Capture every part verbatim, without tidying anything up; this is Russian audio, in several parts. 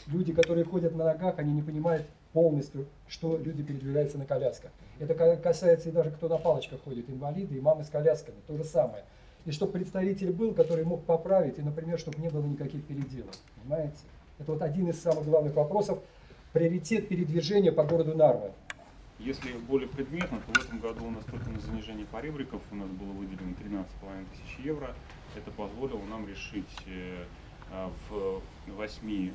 люди, которые ходят на ногах, они не понимают полностью, что люди передвигаются на колясках. Это касается и даже кто на палочках ходит, инвалиды и мамы с колясками, то же самое. И чтобы представитель был, который мог поправить, и, например, чтобы не было никаких переделов. Понимаете? Это вот один из самых главных вопросов. Приоритет передвижения по городу Нарва. Если более предметно, то в этом году у нас только на занижение поребриков у нас было выделено тринадцать с половиной тысяч евро. Это позволило нам решить в восьми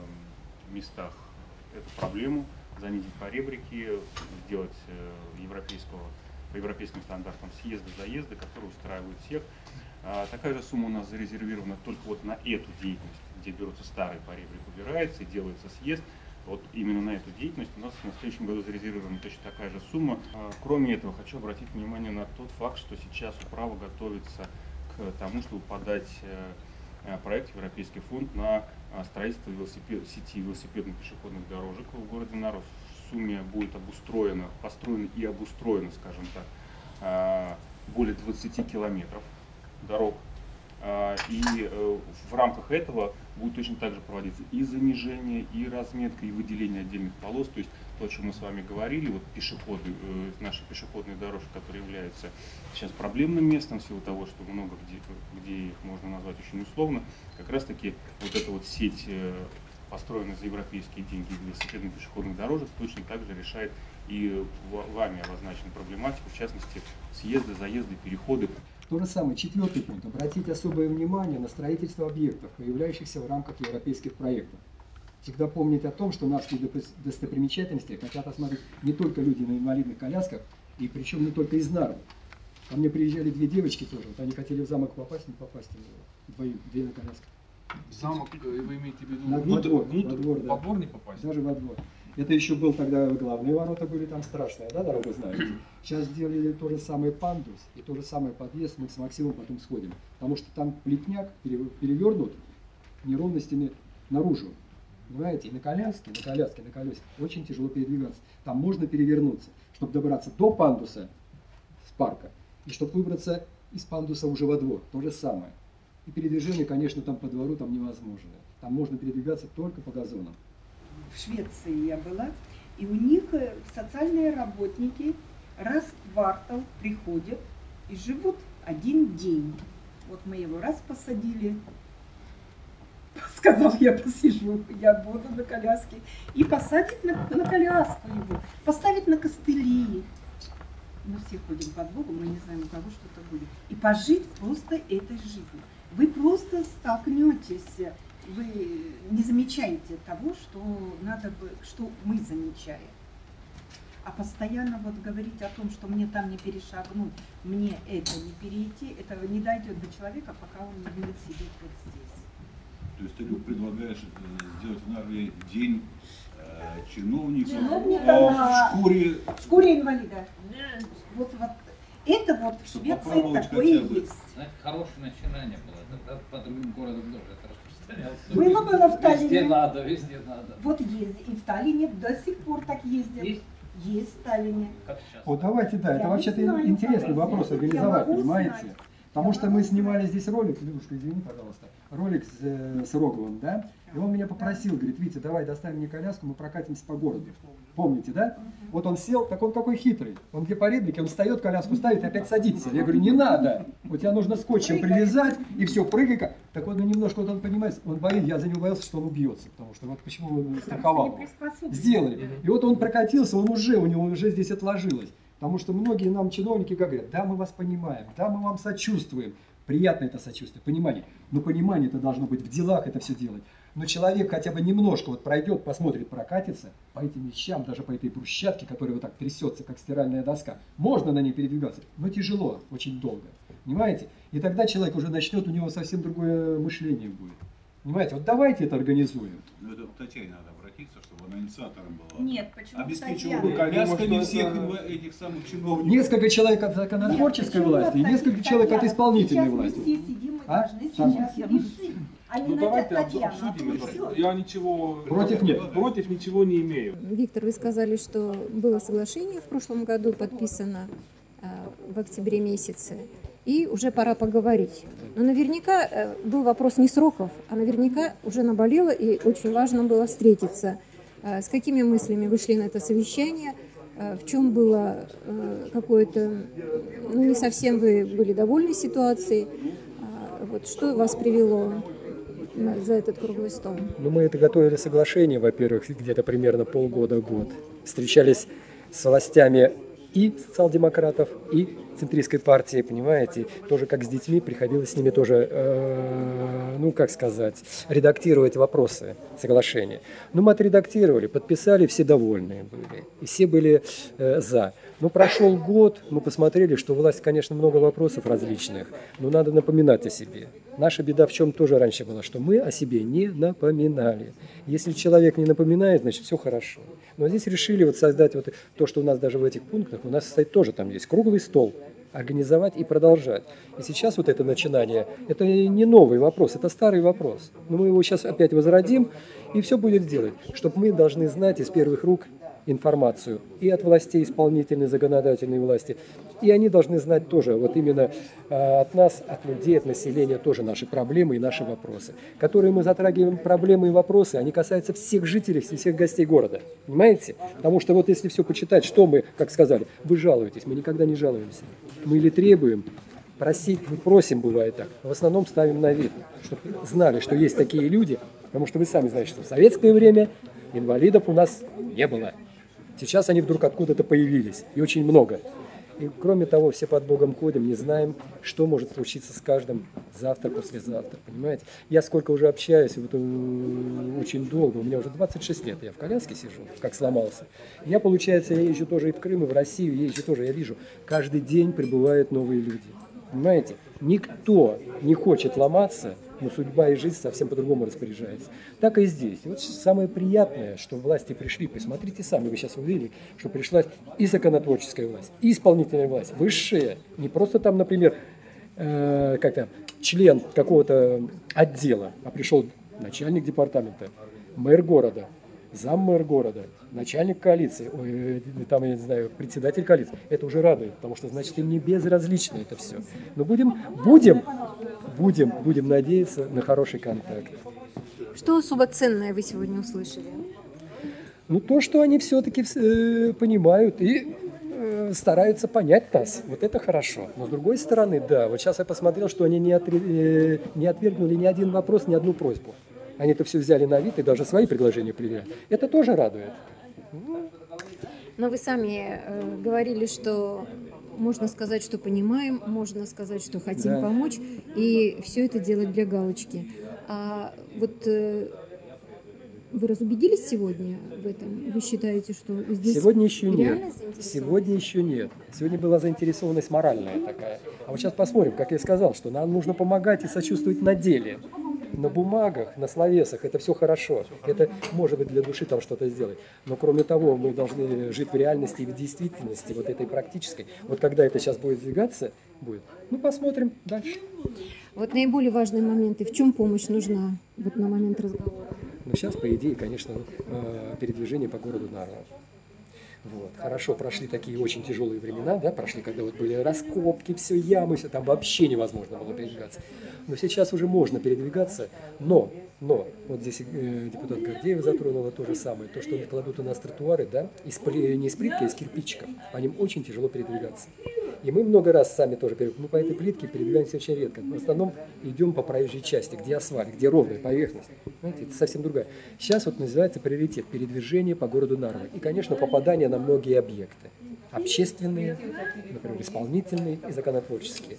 местах эту проблему, занизить поребрики, сделать европейского, по европейским стандартам съезды-заезды, которые устраивают всех. Такая же сумма у нас зарезервирована только вот на эту деятельность, где берутся старый поребрик, убирается и делается съезд. Вот именно на эту деятельность у нас в следующем году зарезервирована точно такая же сумма. Кроме этого, хочу обратить внимание на тот факт, что сейчас управа готовится к тому, чтобы подать проект Европейский фонд на строительство велосипед, сети велосипедных пешеходных дорожек в городе Нарва. В сумме будет обустроено, построено и обустроено, скажем так, более двадцати километров дорог. И в рамках этого будет точно так же проводиться и занижение, и разметка, и выделение отдельных полос. То есть то, о чем мы с вами говорили, вот пешеходы, наши пешеходные дорожки, которые являются сейчас проблемным местом в силу того, что много где, где их можно назвать очень условно, как раз таки вот эта вот сеть, построенная за европейские деньги велосипедных пешеходных дорожек, точно так же решает и вами обозначенную проблематику, в частности, съезды, заезды, переходы. То же самое, четвертый пункт. Обратить особое внимание на строительство объектов, появляющихся в рамках европейских проектов. Всегда помнить о том, что наши достопримечательности хотят осмотреть не только люди на инвалидных колясках, и причем не только из Нарвы. Ко мне приезжали две девочки тоже, вот они хотели в замок попасть, не попасть, вдвоем, две на колясках. В замок, вы имеете в виду, на во двор, внутрь, во двор, да. во двор не попасть? Даже во двор. Это еще был тогда главные ворота были там страшные, да, дорогу знаете. Сейчас сделали то же самое пандус и то же самое подъезд, мы с Максимом потом сходим. Потому что там плетняк перевернут неровностями наружу. Понимаете, и на коляске, на коляске, на колесе очень тяжело передвигаться. Там можно перевернуться, чтобы добраться до пандуса с парка, и чтобы выбраться из пандуса уже во двор. То же самое. И передвижение, конечно, там по двору там невозможно. Там можно передвигаться только по газонам. В Швеции я была, и у них социальные работники раз в квартал приходят и живут один день. Вот мы его раз посадили, сказав, я посижу, я буду на коляске, и посадить на, на коляску его, поставить на костыли. Мы все ходим под Богом, мы не знаем, у кого что-то будет. И пожить просто этой жизнью. Вы просто столкнетесь. Вы не замечаете того, что надо бы, что мы замечаем. А постоянно вот говорить о том, что мне там не перешагнуть, мне это не перейти, этого не дойдет до человека, пока он не будет сидеть вот здесь. То есть ты предлагаешь сделать в Нарве день э, чиновника, Чиновника э, на... в шкуре... В шкуре инвалида. Вот, вот. Это вот в Швеции такое и есть. Знаете, хорошее начинание было. Это по другим городам тоже это распространялось. Было, было в Таллине. Везде надо, везде надо. Вот ездит. И в Таллине до сих пор так ездят. Есть? Есть в Таллине. Как сейчас? Вот давайте, да, это вообще-то интересный вопрос организовать, понимаете? Потому что мы снимали здесь ролик, Людушка, извини, пожалуйста, ролик с, с Роговым, да? И он меня попросил, говорит, Витя, давай доставим мне коляску, мы прокатимся по городу. Помните, да? Вот он сел, так он какой хитрый. Он где поребрики, он встает, коляску ставит и опять садится. Я говорю, не надо. Вот тебе нужно скотчем привязать и все, прыгай-ка. Так он немножко, вот он понимает, он боится, я за него боялся, что он убьется. Потому что вот почему он страховал его. Сделали. И вот он прокатился, он уже, у него уже здесь отложилось. Потому что многие нам чиновники говорят, да, мы вас понимаем, да, мы вам сочувствуем. Приятно это сочувствие, понимание. Но понимание это должно быть в делах это все делать. Но человек хотя бы немножко вот пройдет, посмотрит, прокатится по этим вещам, даже по этой брусчатке, которая вот так трясется, как стиральная доска. Можно на ней передвигаться, но тяжело, очень долго. Понимаете? И тогда человек уже начнет, у него совсем другое мышление будет. Понимаете? Вот давайте это организуем. Ну это к Татьяне надо обратиться, чтобы она инициатором была. Нет, почему обеспечивала бы колясками всех этих самых чиновников. Несколько человек от законотворческой власти и несколько человек от исполнительной власти. Мы все сидим и А? должны сейчас решить. А Ну давайте обсудим это. Я ничего против нет. Против ничего не имею. Виктор, вы сказали, что было соглашение в прошлом году подписано э, в октябре месяце. и уже пора поговорить. Но наверняка э, был вопрос не сроков, а наверняка уже наболело, и очень важно было встретиться. Э, с какими мыслями вы шли на это совещание? Э, в чем было э, какое-то... Ну, не совсем вы были довольны ситуацией. Э, вот что вас привело за этот круглый стол? Ну, мы это готовили соглашение, во-первых, где-то примерно полгода-год. Встречались с властями и социал-демократов, и центристской партии, понимаете, тоже как с детьми, приходилось с ними тоже, э, ну, как сказать, редактировать вопросы соглашения. Ну, мы отредактировали, подписали, все довольные были, и все были э, за. Ну, прошел год, мы посмотрели, что власть, конечно, много вопросов различных, но надо напоминать о себе. Наша беда в чем тоже раньше была, что мы о себе не напоминали. Если человек не напоминает, значит, все хорошо. Но здесь решили вот создать вот то, что у нас даже в этих пунктах, у нас, кстати, тоже там есть круглый стол, организовать и продолжать. И сейчас вот это начинание, это не новый вопрос, это старый вопрос. Но мы его сейчас опять возродим, и все будет делать, чтобы мы должны знать из первых рук информацию и от властей исполнительной, законодательной власти, и они должны знать тоже, вот именно э, от нас, от людей, от населения тоже наши проблемы и наши вопросы, которые мы затрагиваем, проблемы и вопросы, они касаются всех жителей, всех гостей города, понимаете? Потому что вот если все почитать, что мы, как сказали, вы жалуетесь, мы никогда не жалуемся, мы или требуем, просить, мы просим, бывает так, в основном ставим на вид, чтобы знали, что есть такие люди, потому что вы сами знаете, что в советское время инвалидов у нас не было. Сейчас они вдруг откуда-то появились, и очень много. И кроме того, все под Богом ходим, не знаем, что может случиться с каждым завтра, послезавтра, понимаете? Я сколько уже общаюсь, вот, очень долго, у меня уже двадцать шесть лет, я в коляске сижу, как сломался. Я, получается, я езжу тоже и в Крым, и в Россию, езжу тоже, я вижу, каждый день прибывают новые люди, понимаете? Никто не хочет ломаться, но судьба и жизнь совсем по-другому распоряжается. Так и здесь. И вот самое приятное, что власти пришли, посмотрите сами, вы сейчас увидели, что пришла и законотворческая власть, и исполнительная власть, высшая, не просто там, например, э, как-то член какого-то отдела, а пришел начальник департамента, мэр города, заммэр города, начальник коалиции, ой, там, я не знаю, председатель коалиции. Это уже радует, потому что, значит, им не безразлично это все. Но будем, будем, будем, будем надеяться на хороший контакт. Что особо ценное вы сегодня услышали? Ну, то, что они все-таки э, понимают и э, стараются понять нас. Вот это хорошо. Но с другой стороны, да, вот сейчас я посмотрел, что они не, отри, э, не отвергнули ни один вопрос, ни одну просьбу. Они это все взяли на вид и даже свои предложения приняли. Это тоже радует. Но вы сами э, говорили, что можно сказать, что понимаем, можно сказать, что хотим да. помочь, и все это делать для галочки. А вот э, вы разубедились сегодня в этом? Вы считаете, что здесь сегодня еще нет. Сегодня еще нет. Сегодня была заинтересованность моральная такая. А вот сейчас посмотрим, как я сказал, что нам нужно помогать и сочувствовать на деле. На бумагах, на словесах это все хорошо. Это может быть для души там что-то сделать. Но кроме того, мы должны жить в реальности и в действительности, вот этой практической. Вот когда это сейчас будет двигаться, будет. Ну, посмотрим дальше. Вот наиболее важные моменты. В чем помощь нужна вот на момент разговора? Ну, сейчас, по идее, конечно, передвижение по городу Нарва. Вот. Хорошо, прошли такие очень тяжелые времена, да, прошли, когда вот были раскопки, все ямы, все, там вообще невозможно было передвигаться. Но сейчас уже можно передвигаться, но, но, вот здесь э, депутат Гордеева затронула то же самое, то, что они кладут у нас тротуары, да, из, не из плитки, а из кирпичиков, по ним очень тяжело передвигаться. И мы много раз сами тоже, мы по этой плитке передвигаемся очень редко. В основном идем по проезжей части, где асфальт, где ровная поверхность. Знаете, это совсем другая. Сейчас вот называется приоритет передвижение по городу Нарва. И, конечно, попадание на многие объекты. Общественные, например, исполнительные и законотворческие.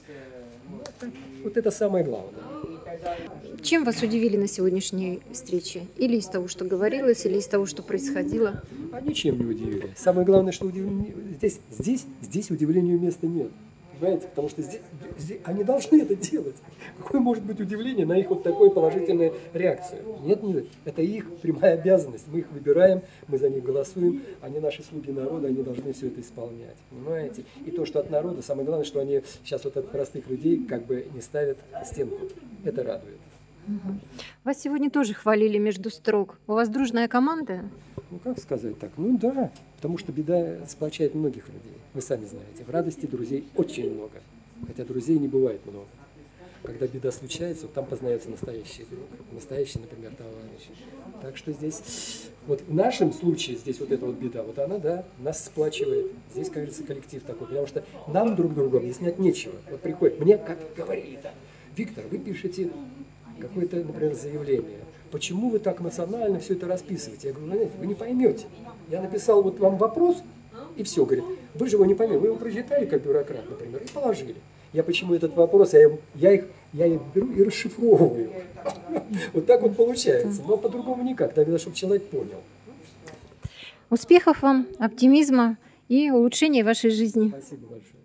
Вот это самое главное. Чем вас удивили на сегодняшней встрече? Или из того, что говорилось, или из того, что происходило? А ничем не удивили. Самое главное, что удив... здесь, здесь, здесь удивлению места нет. Понимаете? Потому что здесь, здесь они должны это делать. Какое может быть удивление на их вот такой положительной реакции? Нет, нет. Это их прямая обязанность. Мы их выбираем, мы за них голосуем. Они наши слуги народа, они должны все это исполнять. Понимаете? И то, что от народа, самое главное, что они сейчас вот от простых людей как бы не ставят стенку. Это радует. Угу. Вас сегодня тоже хвалили между строк. У вас дружная команда? Ну, как сказать так? Ну, да. Потому что беда сплочает многих людей. Вы сами знаете. В радости друзей очень много. Хотя друзей не бывает много. Когда беда случается, вот там познается настоящий друг, настоящий, например, товарищ. Так что здесь, вот в нашем случае, здесь вот эта вот беда, вот она, да, нас сплачивает. Здесь, как говорится, коллектив такой, потому что нам друг другу объяснять нечего. Вот приходит, мне как говорили-то, Виктор, вы пишете какое-то, например, заявление. Почему вы так эмоционально все это расписываете? Я говорю, знаете, вы не поймете. Я написал вот вам вопрос, и все, говорит, вы же его не поймете. Вы его прочитали, как бюрократ, например, и положили. Я почему этот вопрос, я, я, их, я их беру и расшифровываю. Вот так вот получается. Но по-другому никак, тогда, чтобы человек понял. Успехов вам, оптимизма и улучшения вашей жизни. Спасибо большое.